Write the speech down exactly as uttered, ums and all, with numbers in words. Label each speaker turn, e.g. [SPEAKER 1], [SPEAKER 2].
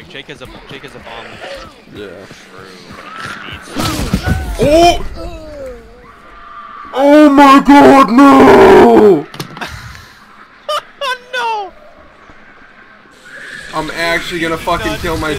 [SPEAKER 1] Like Jake has a Jake has a bomb.
[SPEAKER 2] Yeah.
[SPEAKER 1] True, but he just needs.
[SPEAKER 2] Oh! Oh my God, no!
[SPEAKER 1] No!
[SPEAKER 2] I'm actually gonna fucking kill my